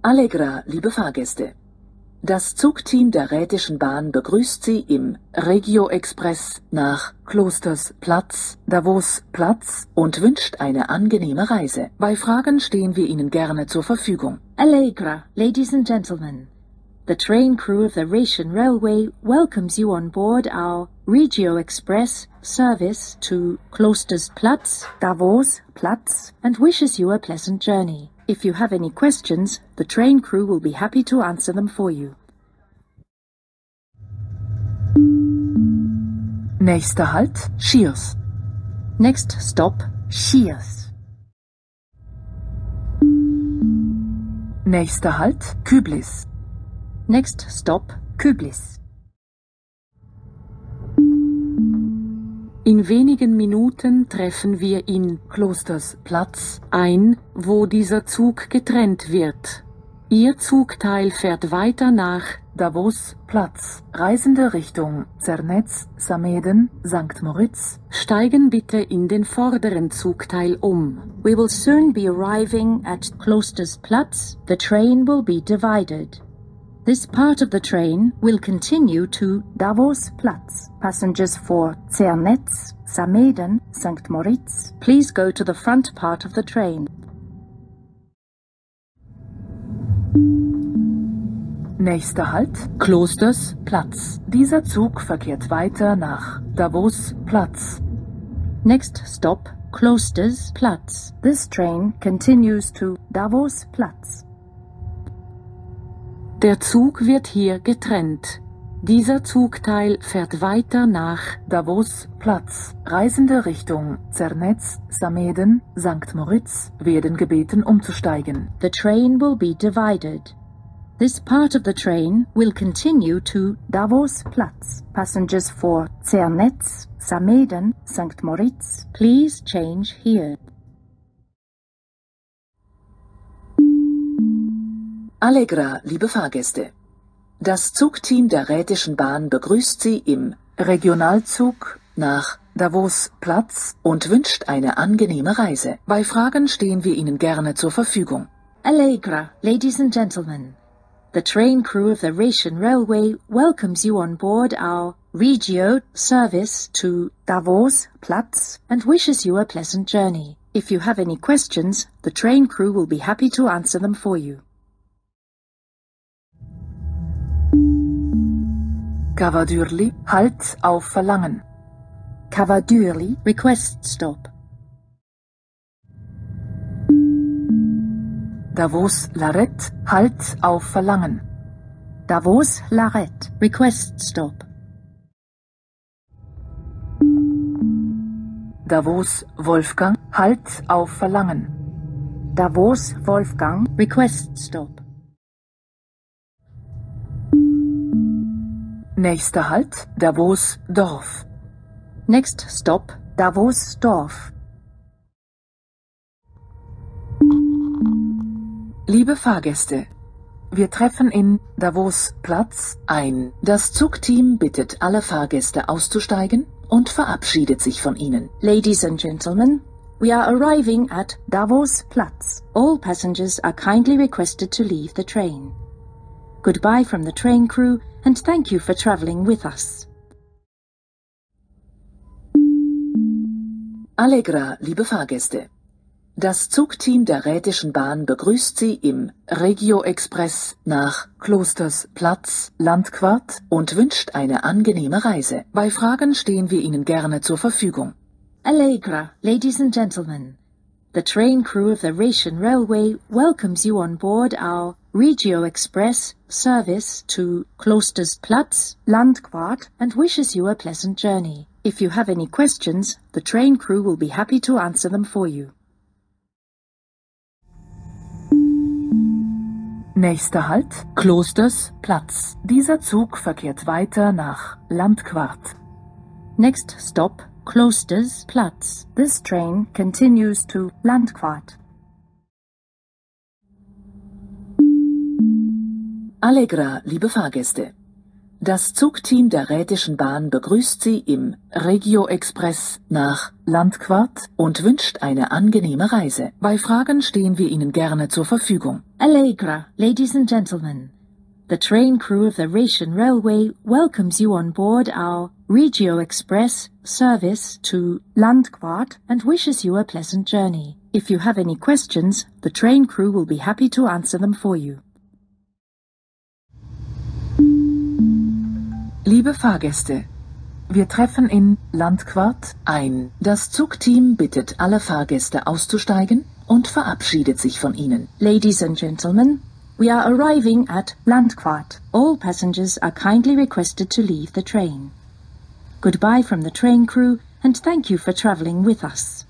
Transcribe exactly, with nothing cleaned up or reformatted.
Allegra, liebe Fahrgäste. Das Zugteam der Rhätischen Bahn begrüßt Sie im Regio-Express nach Klostersplatz, Davosplatz und wünscht eine angenehme Reise. Bei Fragen stehen wir Ihnen gerne zur Verfügung. Allegra, ladies and gentlemen. The train crew of the Rhaetian Railway welcomes you on board our Regio Express service to Klostersplatz, Davosplatz, and wishes you a pleasant journey. If you have any questions, the train crew will be happy to answer them for you. Nächster Halt, Schiers. Next stop, Schiers. Nächster Halt, Küblis. Next stop, Küblis. In wenigen Minuten treffen wir in Klostersplatz ein, wo dieser Zug getrennt wird. Ihr Zugteil fährt weiter nach Davosplatz. Reisende Richtung Zernez, Sameden, Sankt Moritz, steigen bitte in den vorderen Zugteil um. We will soon be arriving at Klostersplatz. The train will be divided. This part of the train will continue to Davosplatz. Passengers for Zernez, Sameden, Sankt Moritz, please go to the front part of the train. Nächster Halt, Klostersplatz. Dieser Zug verkehrt weiter nach Davosplatz. Next stop, Klostersplatz. This train continues to Davosplatz. Der Zug wird hier getrennt. Dieser Zugteil fährt weiter nach Davosplatz. Reisende Richtung Zernez, Sameden, Sankt Moritz werden gebeten umzusteigen. The train will be divided. This part of the train will continue to Davosplatz. Passengers for Zernez, Sameden, Sankt Moritz, please change here. Allegra, liebe Fahrgäste. Das Zugteam der Rhätischen Bahn begrüßt Sie im Regionalzug nach Davosplatz und wünscht eine angenehme Reise. Bei Fragen stehen wir Ihnen gerne zur Verfügung. Allegra, ladies and gentlemen. The train crew of the Rhaetian Railway welcomes you on board our Regio service to Davosplatz and wishes you a pleasant journey. If you have any questions, the train crew will be happy to answer them for you. Kavadürli, Halt auf Verlangen. Kavadürli, request stop. Davos-Larrett, Halt auf Verlangen. Davos-Larrett, request stop. Davos-Wolfgang, Halt auf Verlangen. Davos-Wolfgang, request stop. Nächster Halt, Davos-Dorf. Next stop, Davos-Dorf. Liebe Fahrgäste, wir treffen in Davosplatz ein. Das Zugteam bittet alle Fahrgäste auszusteigen und verabschiedet sich von ihnen. Ladies and gentlemen, we are arriving at Davosplatz. All passengers are kindly requested to leave the train. Goodbye from the train crew and thank you for travelling with us. Allegra, liebe Fahrgäste. Das Zugteam der Rhätischen Bahn begrüßt Sie im Regio-Express nach Klostersplatz, Landquart und wünscht eine angenehme Reise. Bei Fragen stehen wir Ihnen gerne zur Verfügung. Allegra, ladies and gentlemen. The train crew of the Rhaetian Railway welcomes you on board our Regio Express service to Klostersplatz, Landquart, and wishes you a pleasant journey. If you have any questions, the train crew will be happy to answer them for you. Nächster Halt, Klostersplatz. Dieser Zug verkehrt weiter nach Landquart. Next stop, Klostersplatz. This train continues to Landquart. Allegra, liebe Fahrgäste. Das Zugteam der Rätischen Bahn begrüßt Sie im Regio Express nach Landquart und wünscht eine angenehme Reise. Bei Fragen stehen wir Ihnen gerne zur Verfügung. Allegra, ladies and gentlemen. The train crew of the Rhaetian Railway welcomes you on board our Regio Express service to Landquart and wishes you a pleasant journey. If you have any questions, the train crew will be happy to answer them for you. Liebe Fahrgäste, wir treffen in Landquart ein. Das Zugteam bittet alle Fahrgäste auszusteigen und verabschiedet sich von Ihnen. Ladies and gentlemen, we are arriving at Landquart. All passengers are kindly requested to leave the train. Goodbye from the train crew and thank you for travelling with us.